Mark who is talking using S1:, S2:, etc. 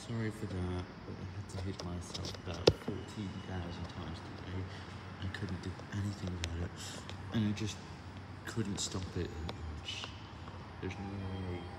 S1: Sorry for that, but I had to hit myself about 14,000 times today. I couldn't do anything about it, and I just couldn't stop it. There's no way.